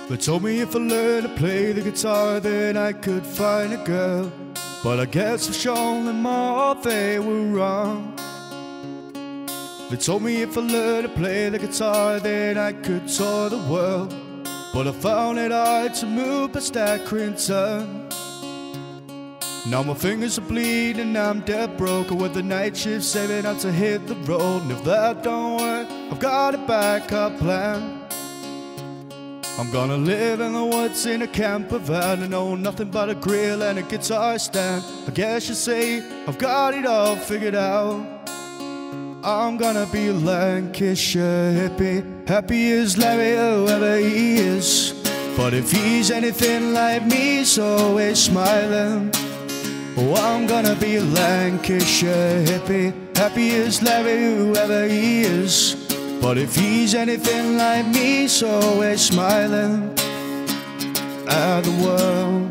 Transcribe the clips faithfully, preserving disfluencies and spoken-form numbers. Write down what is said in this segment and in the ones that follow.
They told me if I learned to play the guitar then I could find a girl, but I guess I've shown them all they were wrong. They told me if I learned to play the guitar then I could tour the world, but I found it hard to move past that green turn. Now my fingers are bleeding, I'm dead broke with the night shift saving up to hit the road. And if that don't work, I've got a backup plan. I'm gonna live in the woods in a camper van and know nothing but a grill and a guitar stand. I guess you say I've got it all figured out. I'm gonna be a Lancashire hippie, happy as Larry whoever he is. But if he's anything like me, he's always smiling. Oh, I'm gonna be a Lancashire hippie, happy as Larry whoever he is. But if he's anything like me, he's always smiling at the world.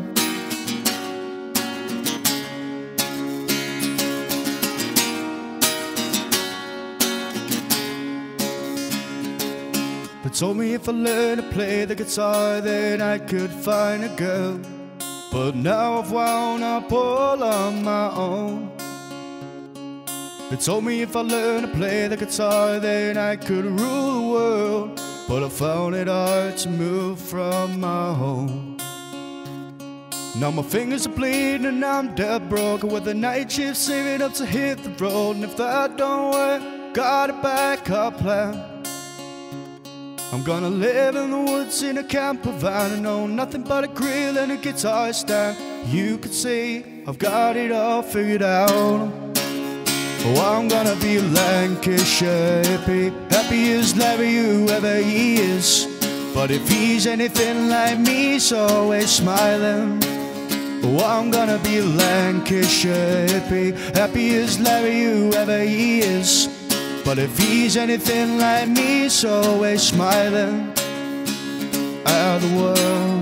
They told me if I learned to play the guitar then I could find a girl, but now I've wound up all on my own. They told me if I learned to play the guitar then I could rule the world, but I found it hard to move from my home. Now my fingers are bleeding and I'm dead broke with the night shift saving up to hit the road. And if that don't work, got a backup plan. I'm gonna live in the woods in a camper van and know nothing but a grill and a guitar stand. You could say I've got it all figured out. Oh, I'm gonna be a Lancashire hippie, happy as Larry whoever he is. But if he's anything like me, he's always smiling. Oh, I'm gonna be a Lancashire hippie, happy as Larry whoever he is. But if he's anything like me, he's always smiling at the world.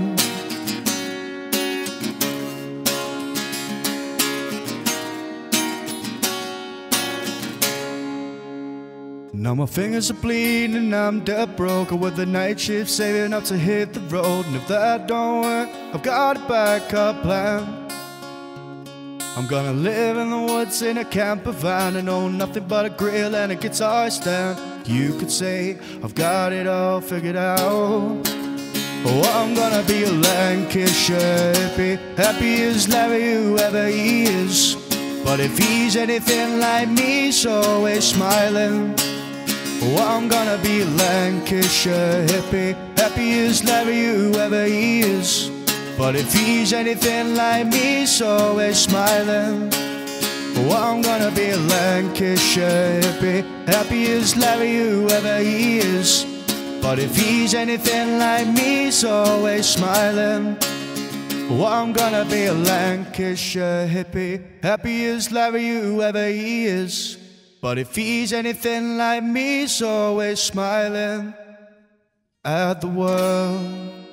Now my fingers are bleeding and I'm dead broke with the night shift saving up to hit the road. And if that don't work, I've got a backup plan. I'm gonna live in the woods in a camper van and know nothing but a grill and a guitar stand. You could say I've got it all figured out. Oh, I'm gonna be a Lancashire hippie, happy as Larry whoever he is. But if he's anything like me, he's always smiling. Oh, I'm gonna be a Lancashire hippie, happy as Larry whoever he is. But if he's anything like me, he's always smiling. Oh, I'm gonna be a Lancashire hippie, happy as Larry whoever he is. But if he's anything like me, he's always smiling. Oh, I'm gonna be a Lancashire hippie, happy as Larry whoever he is. But if he's anything like me, he's always smiling at the world.